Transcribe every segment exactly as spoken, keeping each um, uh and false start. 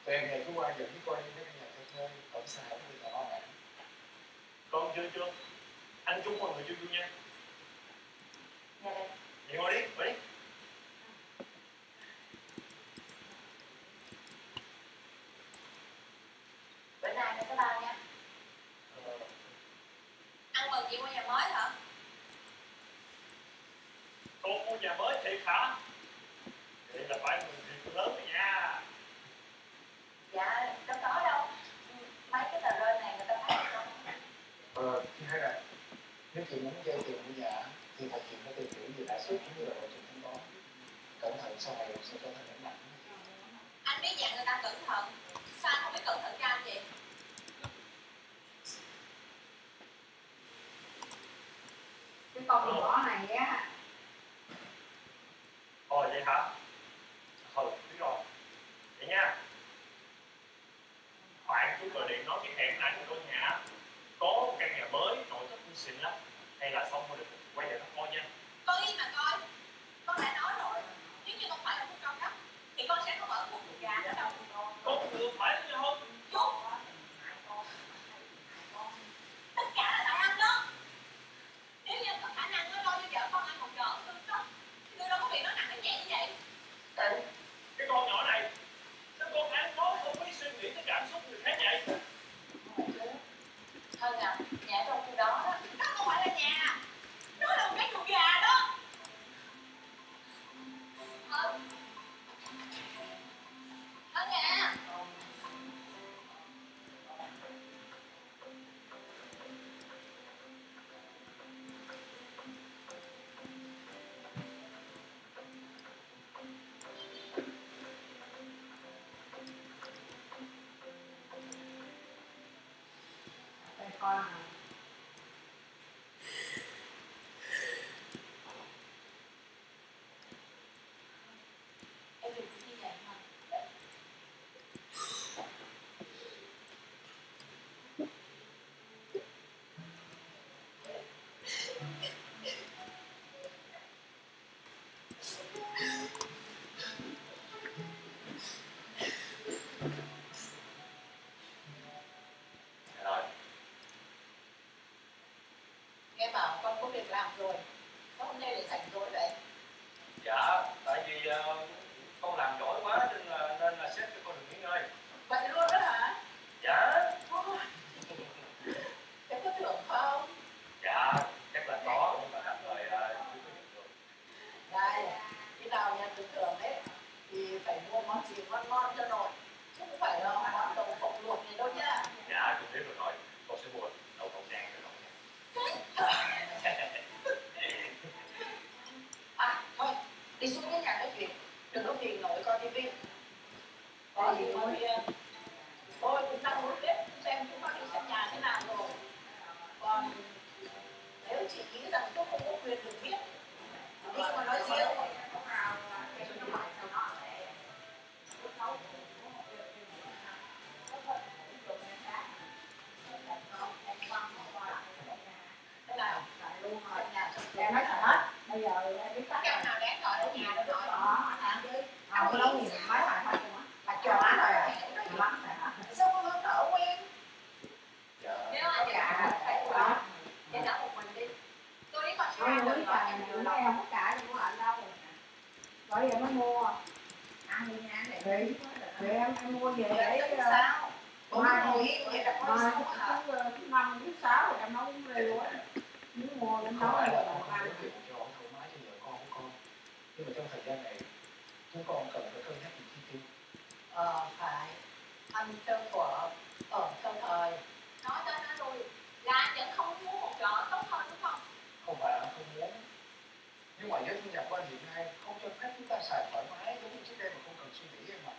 Về ngày cứ qua dẫn đi coi những cái căn nhà cho thuê ở xã hội người ta lo ngại. Con chưa chưa. Anh chúc mọi người chưa vui nha. Dạ đây. Vậy ngồi đi, ngồi đi. Bữa nay nó có bao nha. Ờ. Ăn mừng chị mua nhà mới hả? Cô mua nhà mới thiệt hả? Vậy là phải mừng thiệt lớn đó nha. Dạ, đâu có đâu. Mấy cái tờ rơi này người ta thấy không? Ờ, hay là nếu chị muốn vay tiền mua nhà thì thật chị phải tìm hiểu về lãi suất cũng như là lộ trình thanh toán. Cẩn thận sau này sẽ trở thành gánh nặng. Anh biết dạng người ta cẩn thận, sao anh không biết cẩn thận cho anh vậy? Cái con nhỏ này á. Ồ vậy hả? Ừ, biết rồi. Vậy nha. Khoảng chú gọi điện nói cái hẹn nãy của tôi nhà có một căn nhà mới nội thất cũng xịn lắm. Hay là xong rồi được quay về nó coi nha. Con yên mà coi. Con đã nói rồi, nếu như không phải là một cao cấp thì con sẽ không ở một chuột gà nữa đâu. Con được phải chứ không? Chút. Tất cả là tại anh đó. Nếu như có khả năng nó lo cho vợ con ăn một chợ tôi đó, tôi đâu có việc nó nặng đến nhẹ như vậy. Ê, cái con nhỏ này sao con ăn nói không biết suy nghĩ cái cảm xúc người khác vậy? Hơn à, nhà trong khu đó đó, đó không phải là nhà, nó là một cái chuột gà đó. Hơn Hơn à. Đây con à. Em đừng như vậy mà. Rồi. Nghe bảo con có việc làm rồi, sao hôm nay lại rảnh rỗi vậy? Dạ, tại vì uh, con làm giỏi quá nên là nên là sếp cho con được nghỉ ngơi. Vậy luôn đó hả? Dạ. Ôi, em có thưởng không? Dạ, chắc là có nhưng mà tạm thời uh, chưa có nhận được. Đây, khi nào nhận được thưởng ấy thì phải mua món gì ngon ngon cho nội, chứ không phải là món đậu phộng luộc này đâu nhá. Dạ, con biết rồi rồi, con sẽ mua đậu phộng rang cho nội nha. À, thôi, đi xuống cái nhà nói chuyện, đừng có phiền nội coi tivi. Có gì thôi, tôi cũng đang muốn biết xem chúng nó đi xem nhà thế nào rồi. Còn nếu chị nghĩ rằng tôi không có quyền được biết, đi mà nói riêng. Thế nào? Xem nhà xong Em nói thật hết. Bây giờ em biết tắt cái rồi. nào đáng gọi ở nhà đó gọi. Đó. Không có nấu gì mấy bài thôi. Bà cho á rồi. Lắm rồi hả? Sao con không thở quen? Dạ. Nếu anh cả thấy quá thì nấu một mình đi. Tôi đi còn Không sao biết là nó em không cả gì của anh đâu. Bởi vậy mới mua. ăn đi nha để Thì, thì em, em mua về để để sao? Bố mai ngồi vậy là có mai sao hả? thứ thứ năm thứ sáu thì em nấu liều á. Nếu mua em nấu Không phải là là còn con ăn. muốn chuyện cho thoải mái cho vợ con của con. Nhưng mà trong thời gian này chúng con cần phải cân nhắc những chi tiêu. Ờ phải. Anh chơi của ở trong thời. Nói cho nó rồi là anh vẫn không muốn một chỗ tốt hơn đúng không? Không phải là không muốn. Nhưng mà với thu nhập của anh hiện nay không cho phép chúng ta xài thoải mái giống như trước đây mà không cần suy nghĩ em ạ.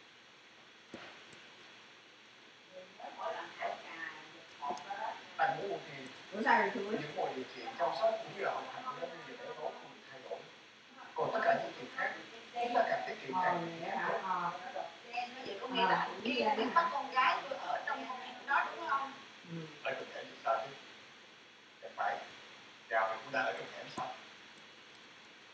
Anh muốn một thì Bữa sau thì tôi những mọi điều kiện chăm sóc cũng như là học hành của nó như vậy đó không được thay đổi. Còn tất cả những chuyện khác chúng ta càng tiết kiệm Ờ, càng vậy hả? Ờ. Em nói vậy có nghĩa là anh kia biết bắt con gái tôi ở trong đó đúng không? Ừ. ở trong hẻm thì sao chứ? Chẳng phải nhà mình cũng đang ở trong hẻm sao?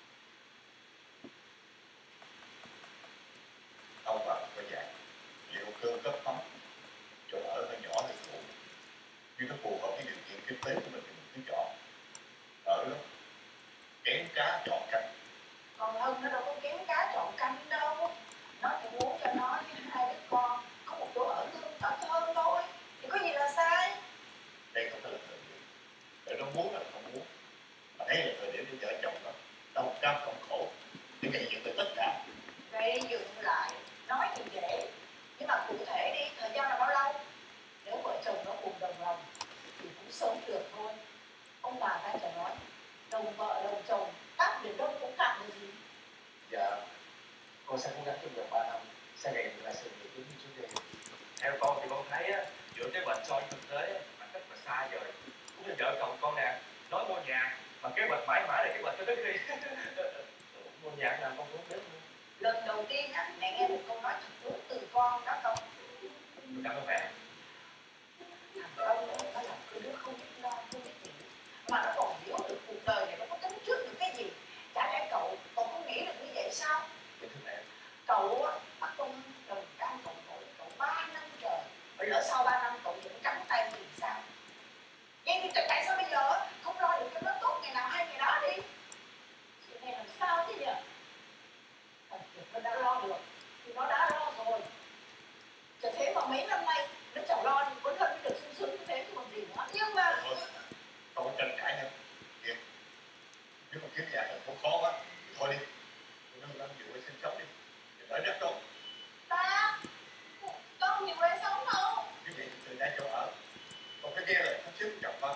Ông bà có dạng liệu cơm cấp ấm, chỗ ở hơi nhỏ hơi cũ, nhưng nó phù hợp với điều kiện kinh tế của mình thì mình cứ chọn ở đó. Kén cá chọn canh. Còn Hân nó đâu có kén cá chọn canh đâu, nó chỉ muốn cho nó với hai đứa con có một chỗ ở thương ở thơm thôi, thì có gì là sai. Đây không phải là thời điểm để nó muốn là không muốn, mà đây là thời điểm để vợ chồng nó đau cam cộng khổ để gây dựng được tất cả. Gây dựng lại nói thì dễ, nhưng mà cụ thể đi, thời gian là bao lâu? Nếu vợ chồng nó cùng đồng lòng thì cũng sớm được thôi. Ông bà ta chẳng nói đồng vợ đồng chồng tắt đến đâu cũng cạn được gì. Dạ, con sẽ cố gắng trong vòng ba năm sẽ gây dựng lại sự nghiệp đúng như trước đây. Theo con thì con thấy á, giữa cái bệnh so với thực tế mà rất là xa vời. Cũng như vợ chồng con nè, nói mua nhà mà cái bệnh mãi mãi là cái bệnh cho tới khi mua nhà là con cũng biết. Lần đầu tiên á, mẹ nghe một câu nói thật đúng từ con đó không? Cảm ơn mẹ. Thằng Công đó, nó là cái đứa không biết lo, không biết nghĩ, mà nó còn hiểu được cuộc đời này nó có tính trước được cái gì. Chả lẽ cậu, cậu không nghĩ được như vậy sao? Kính thưa mẹ. Cậu á, bắt công đồng cam cộng khổ cậu ba năm trời. Bây giờ sau ba năm cậu vẫn trắng tay thì sao? Vậy thì tại sao bây giờ không lo được cho nó tốt ngày nào hay ngày đó đi? Chuyện này làm sao thế nhỉ? Thật việc nó đã lo được thì nó đã lo rồi. Chả thế mà mấy năm nay nó chẳng lo thì vẫn hơn được sung sướng như thế chứ còn gì nữa. Nhưng mà Thôi, không có tranh cãi nhau. Việc nếu mà kiếm nhà là không khó quá thì thôi đi, nó làm dựa sinh sống đi, thì đỡ đất tốt. ta con không nhiều quê sống đâu. Như vậy thì từ ra chỗ ở, còn cái kia là sắp xếp chồng con.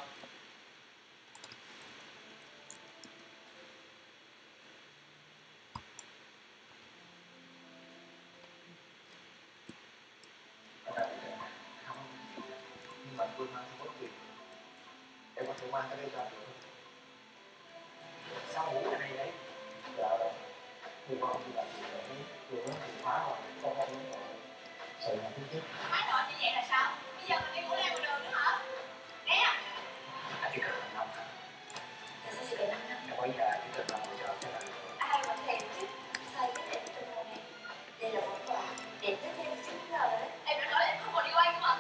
Không, nhưng mà tôi mang theo bất kỳ em có thể mang cái đây ra được không? Sao ngủ cái này vậy? Dạ, thì con thì là gì đấy, vừa mới thì phá rồi, con không muốn rồi. Sợ là thứ tiếp. Nói nói như vậy là sao? Bây giờ mình đi ngủ đây ngoài đường nữa hả? Nè. Anh chỉ cần làm năm thôi. Tại sao chỉ cần năm năm? Em bây giờ chỉ cần làm một giờ cho là được. Ai mà thèm chứ? Sao biết đẹp trong mùa này? Đây là món quà đẹp nhất em chính giờ đấy. Em đã nói em không còn đi quay cơ mà.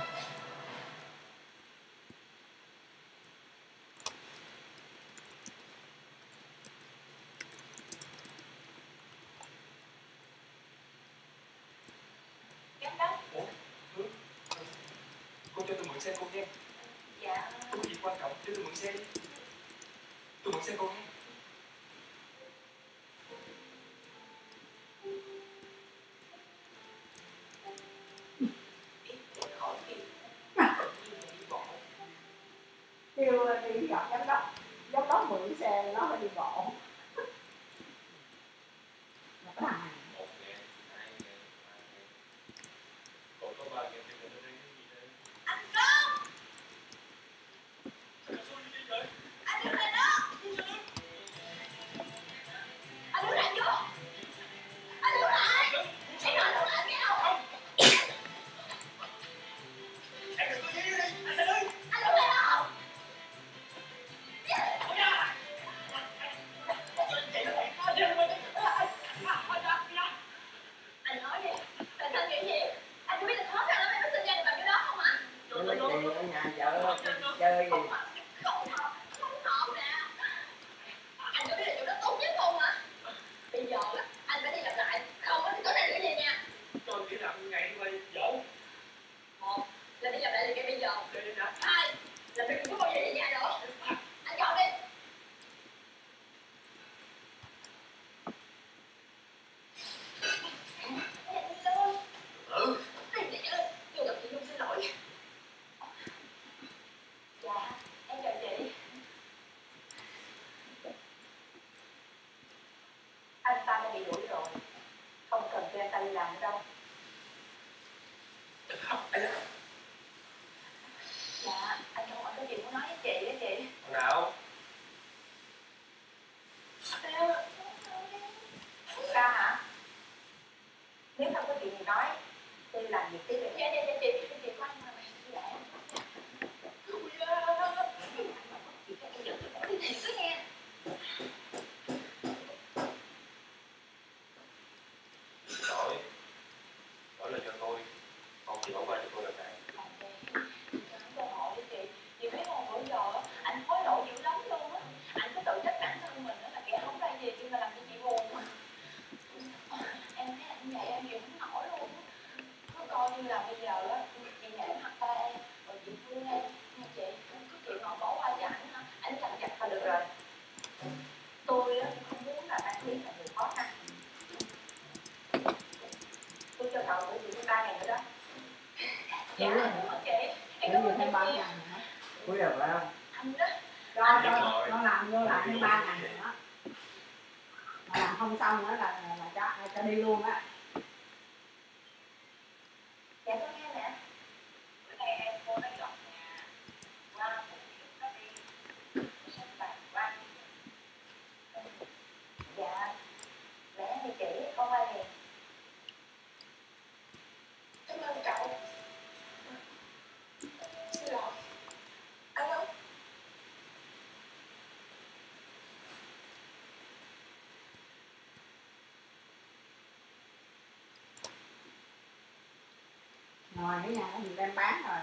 Cắn đó. Ủa? Ừ. Cô cho tôi mượn xe cô nha. Dạ. Có việc quan trọng cho tôi mượn xe đi. Tôi mượn xe cô nha. Kêu đi gặp giám đốc, giám đốc mượn xe nó phải đi bộ. Là cái thằng này. Một ngàn, hai ngàn, ba ngàn. Cô có ba ngàn thì mình đi cái gì đây? Anh Công! Sao xui đi vậy? Anh đứng lại đó! Anh đứng lại vô! Anh đứng lại! Em nói đứng lại nghe không? Em đừng có gì đi, anh sẽ đi. Anh đứng lại đó! Ôi da! Anh nói đi, tại sao nghĩ gì? Anh có biết là khó khăn lắm em mới sinh ra được bằng cái đó không hả? Lấy tiền ở nhà vợ chơi gì? Không mà, không hợp, không hợp nè. Anh có biết là chỗ đó tốt nhất không hả? Bây giờ á, anh phải đi gặp lại, không á thì có thể nữa về nha. Tôi chỉ làm ngày như vậy dở. Một là đi gặp lại thì ngay bây giờ. Đây đây nè. Hai là mình đừng có bao giờ về nhà nữa. Anh chọn đi. Ừ. Tôi gặp chị Nhung xin lỗi. Dạ, em chào chị. Anh ta đã bị đuổi rồi, không cần cho anh ta đi làm nữa đâu. Dạ, anh không có chuyện muốn nói với chị đó chị. Nào. Sao hả? Nếu không có chuyện gì nói, tôi làm việc tiếp. Dạ, dạ, dạ chị, chị có anh mà mày lẽ. Chị các em giận tôi bỏ đi thiệt đó nghe. Lỗi. Lỗi là cho tôi. coi như là bây giờ á chị nể mặt ba em rồi chị thương em nha chị, cứ chị ngồi bỏ qua cho ảnh ha, ảnh chặt chặt là được rồi. Tôi á không muốn là bạn Lý là người khó khăn. Tôi cho cậu ngủ chị ba ngày nữa đó. Dạ đúng rồi chị, em cảm ơn chị. Cuối được phải không? Anh đó. Cho cho nó làm vô làm thêm ba ngày nữa. Mà làm không xong nữa là là cho cho đi luôn á. Dạ con nghe mẹ. Bữa nay em cô nó dọn nhà qua một chút nó đi sắp bàn qua. Dạ mẹ thì chỉ con qua liền. Cảm ơn cậu. Xin lỗi. Alo. Ngoài cái nhà mình đem bán rồi.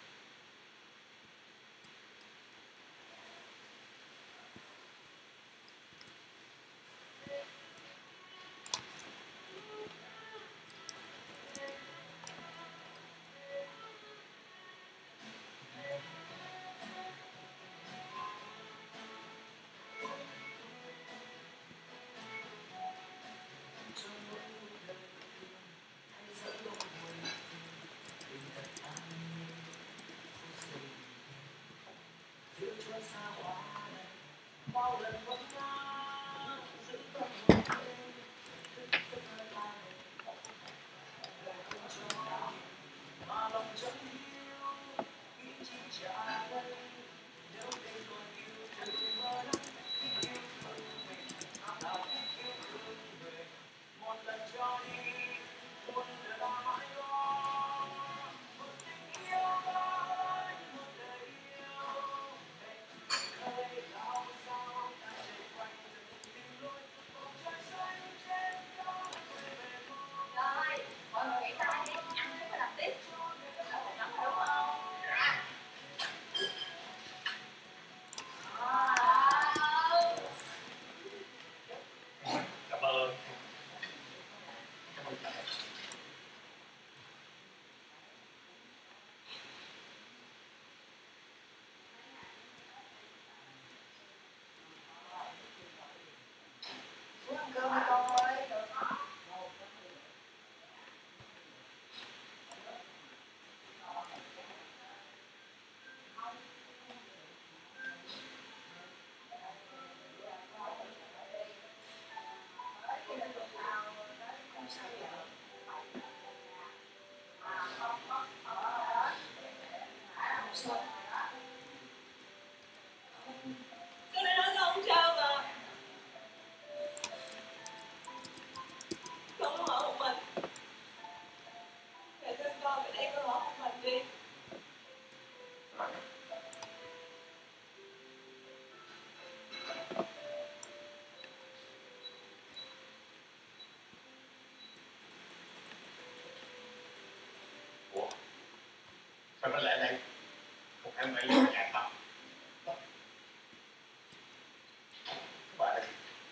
Cảm ơn. Xuống ăn cơm đi con ơi. Tôi đã nói con không sao mà. Con muốn ở một mình. Mẹ thương con, mẹ để con ở một mình đi. Ủa? Sao nó lại đây? Không phải mày lên nhà tao. Bà đây.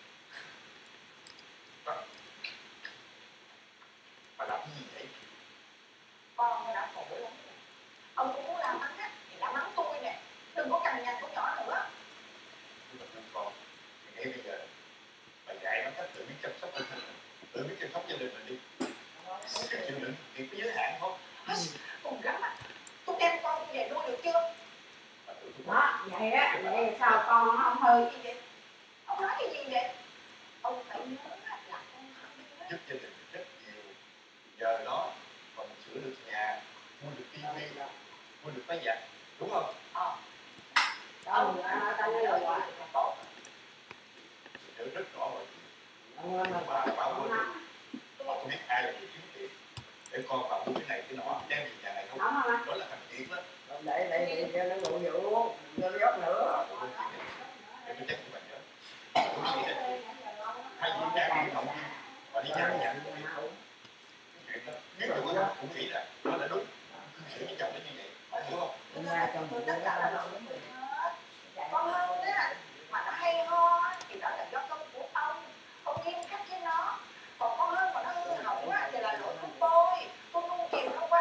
Bà làm cái gì vậy? Con nó đã khổ lắm rồi. Ông cũng muốn làm mắng á, thì đã mắng tôi nè. Đừng có cằn nhằn con nhỏ nữa. Nhưng mà thương con, thì ngay bây giờ bà dạy nó cách tự biết chăm sóc bản thân mình, tự biết chăm sóc gia đình mình đi. Cái chịu đựng thì có giới hạn không? Cùng lắm á. Tôi đem con về nuôi được chưa? Bà tự thúc Đó, vậy á, vậy sao con nó không hư? Gì vậy? Ông nói cái gì vậy? Ông phải nhớ là con không biết. giúp gia đình rất nhiều. Giờ đó còn sửa được nhà, mua được tivi, mua được máy giặt, đúng không? Ờ. Ông đã nói tao nhớ rồi. Tốt. Mình nhớ rất rõ mọi chuyện. Ông ơi, mà Bà bà không quên nắm. bà không biết ai là người kiếm tiền để con bà mua cái này cái nọ đem về nhà này không? Nắm không anh? Đó là thành kiến đó. Để để để cho nó ngủ dữ luôn. Cho nó dốc nữa. Để tôi chắc cho bà nhớ. Đúng sĩ này. Hai chị nhà đi động viên và đi nhà nhận cái chuyện đó. Nếu như mà cũng nghĩ là nó là đúng. Cư xử với chồng nó như vậy. Bà hiểu không? Hôm nay chồng tôi tất cả là Con hơn á, mà nó hay ho thì đó là do công của ông. Ông nghiêm khắc với nó. Còn con hơn mà nó hư hỏng á thì là lỗi của tôi. Tôi nuông chiều nó quá.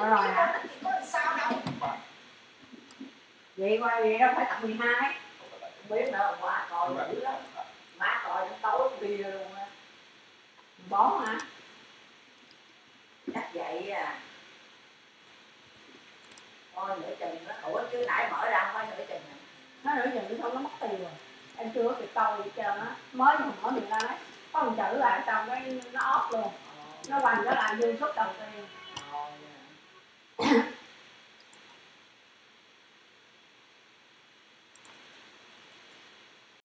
Có rồi hả? Thì có làm sao đâu. Vậy qua vậy đâu phải tập mười hai. Không biết nữa, qua coi dữ lắm. Má coi đến tối khuya luôn á. Bó hả? Chắc vậy à. Thôi nửa chừng nó ủa chứ nãy mở ra không phải nửa chừng này. Nó nửa chừng xong nó mất tiền rồi. Em chưa có kịp coi gì trơn á. Mới không mở miệng ra đấy. Có một chữ lại xong cái nó off luôn. Nó hoành nó làm dư suất đầu tiên.